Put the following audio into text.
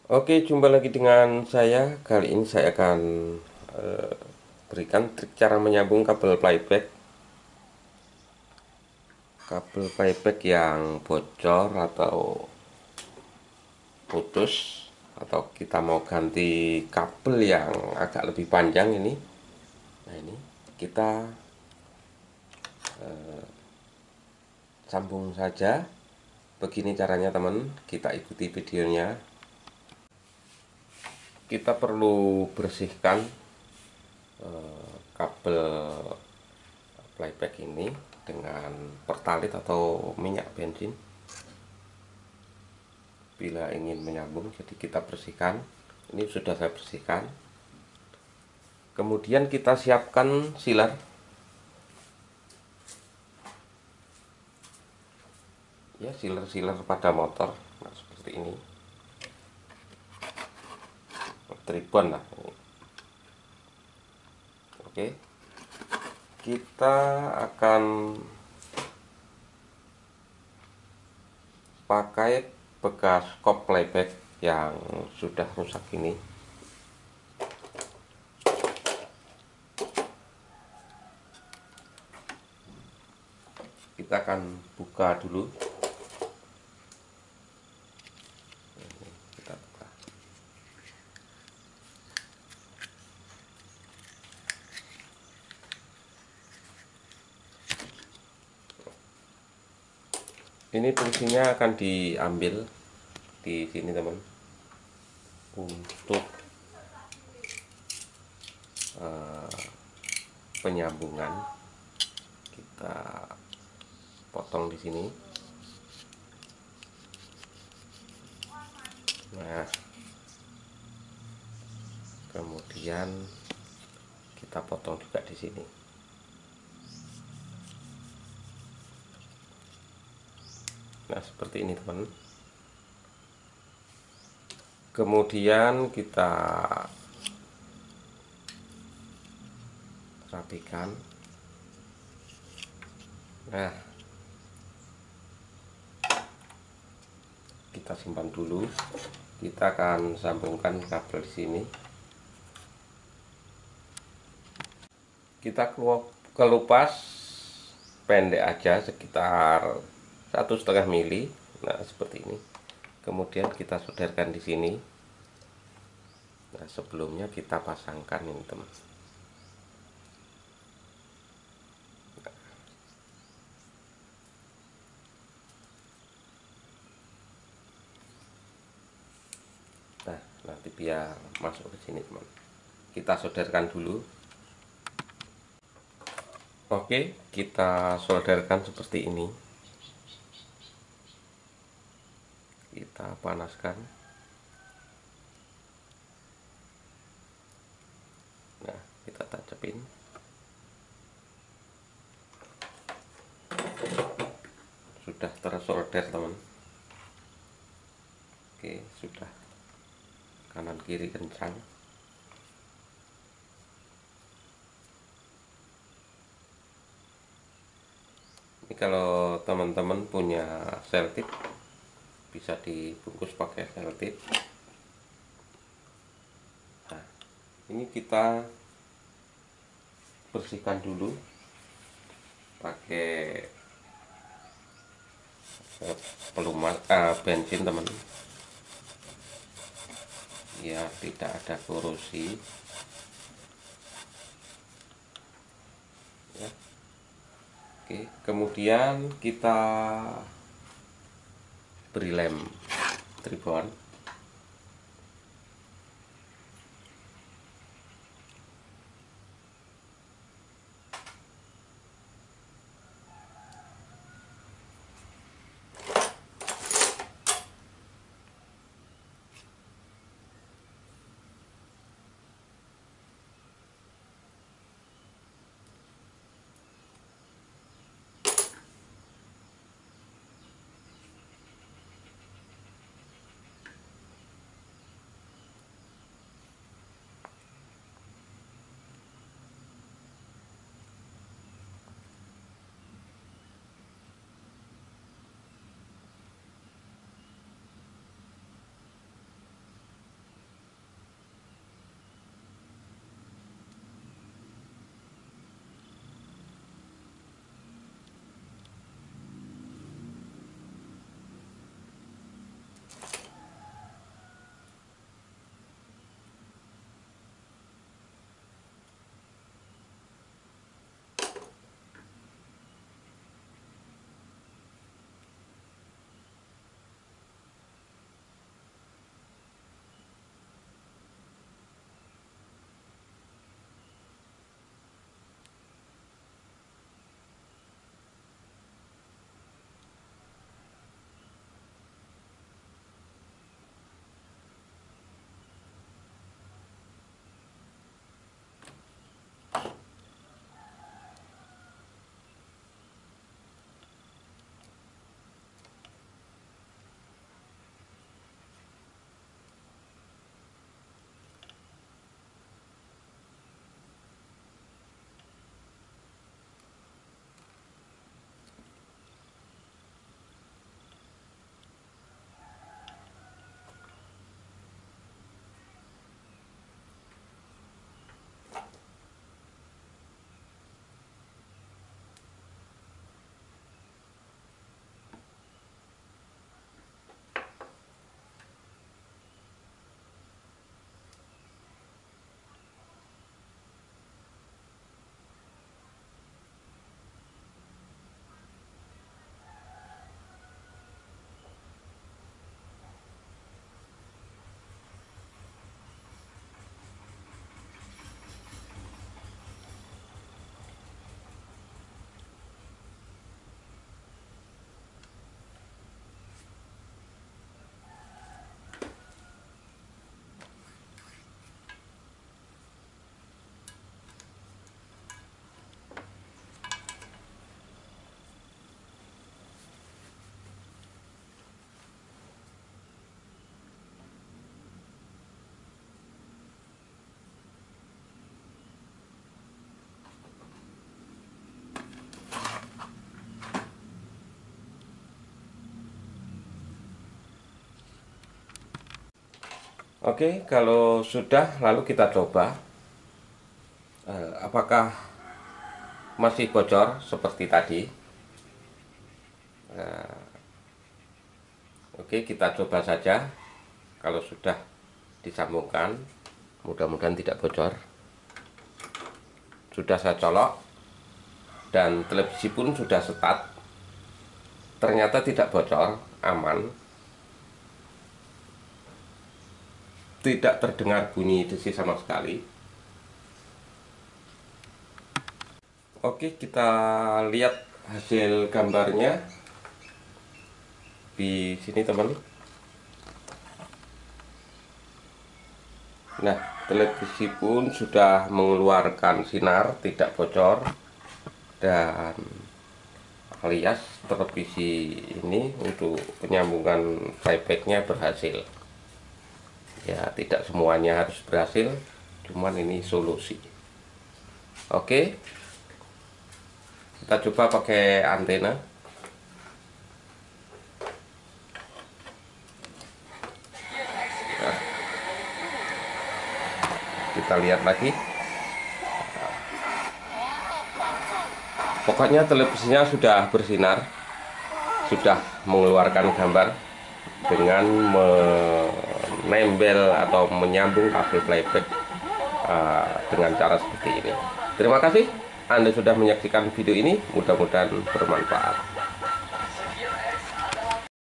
Oke, jumpa lagi dengan saya. Kali ini saya akan eh, berikan trik cara menyambung kabel playback. Kabel playback yang bocor atau putus, atau kita mau ganti kabel yang agak lebih panjang ini. Nah, ini kita sambung saja. Begini caranya, teman. Kita ikuti videonya. Kita perlu bersihkan kabel playback ini dengan pertalit atau minyak bensin. Bila ingin menyambung, jadi kita bersihkan. Ini sudah saya bersihkan. Kemudian kita siapkan sealer. Ya, sealer pada motor. Nah, seperti ini. Tribon lah ini. Oke, kita akan pakai bekas kop playback yang sudah rusak ini. Kita akan buka dulu. Kita buka. Ini fungsinya akan diambil di sini, teman, untuk penyambungan. Kita potong di sini. Nah, kemudian kita potong juga di sini. Nah, seperti ini, teman. Kemudian kita rapikan. Nah, kita simpan dulu. Kita akan sambungkan kabel di sini. Kita kelupas pendek aja, sekitar 1,5 mili. Nah, seperti ini. Kemudian kita solderkan di sini. Nah, sebelumnya kita pasangkan ini, teman. Nah, nanti biar masuk ke sini, teman. Kita solderkan dulu. Oke, kita solderkan seperti ini. Kita panaskan. Nah, kita tancapin. Sudah tersolder, teman. Oke, sudah. Kanan kiri kencang. Ini kalau teman-teman punya selotip, bisa dibungkus pakai selotip. Nah, ini kita bersihkan dulu pakai pelumas bensin, teman, ya, tidak ada korosi ya. Oke, kemudian kita beri lem tribon. Oke, kalau sudah lalu kita coba apakah masih bocor seperti tadi. Oke, kita coba saja. Kalau sudah disambungkan, mudah-mudahan tidak bocor. Sudah saya colok dan televisi pun sudah setat. Ternyata tidak bocor, aman. Tidak terdengar bunyi desi sama sekali. Oke, kita lihat hasil gambarnya di sini, teman. Nah, televisi pun sudah mengeluarkan sinar, tidak bocor, dan alias televisi ini untuk penyambungan playbacknya berhasil. Ya, tidak semuanya harus berhasil, cuman ini solusi. Oke, kita coba pakai antena. Nah, kita lihat lagi. Pokoknya televisinya sudah bersinar, sudah mengeluarkan gambar dengan menempel atau menyambung kabel playback dengan cara seperti ini. Terima kasih Anda sudah menyaksikan video ini, mudah-mudahan bermanfaat.